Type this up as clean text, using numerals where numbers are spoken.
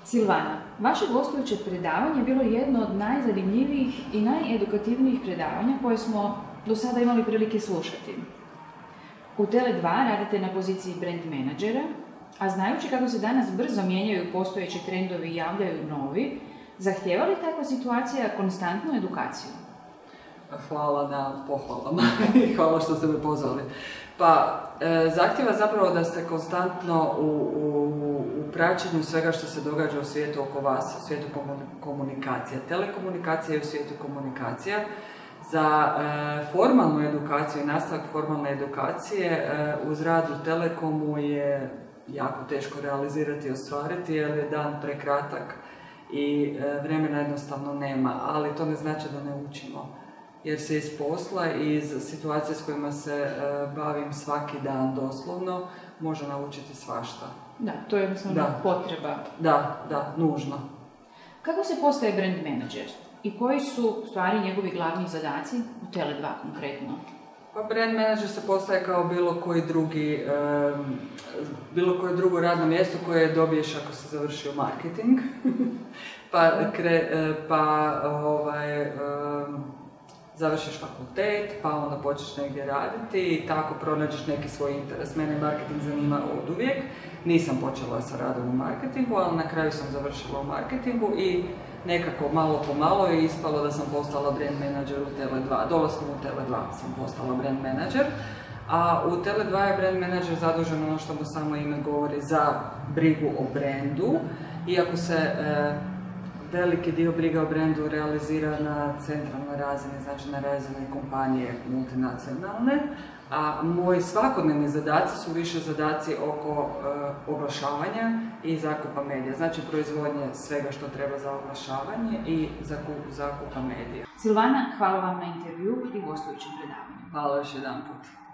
Silvana, vaše gostujuće predavanje je bilo jedno od najzanimljivijih i najedukativnijih predavanja koje smo do sada imali prilike slušati. U Tele2 radite na poziciji brand menadžera, a znajući kako se danas brzo mijenjaju postojeći trendovi i javljaju novi, zahtijeva li takva situacija konstantnu edukaciju? Hvala na pohvalama i hvala što ste me pozvali. Pa, zahtjeva zapravo da ste konstantno u praćenju svega što se događa u svijetu oko vas, u svijetu komunikacija. Telekomunikacija je u svijetu komunikacija. Za formalnu edukaciju i nastavak formalne edukacije uz rad u Telekomu je jako teško realizirati i ostvariti jer je dan prekratak i vremena jednostavno nema, ali to ne znači da ne učimo. Jer se iz posla i iz situacije s kojima se bavim svaki dan doslovno može naučiti svašta. Da, to je jednostavno potreba. Da, nužno. Kako se postaje brand menadžer i koji su stvari njegovi glavni zadaci u Tele2 konkretno? Pa brand menadžer se postaje kao bilo koje drugo radno mjesto koje dobiješ ako si završio marketing. Završiš fakultet, pa onda počneš negdje raditi i tako pronađeš neki svoj interes. Mene marketing zanima oduvijek. Nisam počela sa radom u marketingu, ali na kraju sam završila u marketingu i nekako malo po malo je ispalo da sam postala brand menadžer u Tele2. Dolaskom u Tele2 sam postala brand menadžer. A u Tele2 je brand menadžer zadužen ono što mu samo ime govori za brigu o brendu. Iako se veliki dio briga o brendu realizira na centralnoj razini, znači na razini kompanije multinacionalne, a moji svakodnevni zadaci su više zadaci oko oglašavanja i zakupa medija, znači proizvodnje svega što treba za oglašavanje i zakupa medija. Silvana, hvala vam na intervju i gostujućem predavanju. Hvala još jedan put.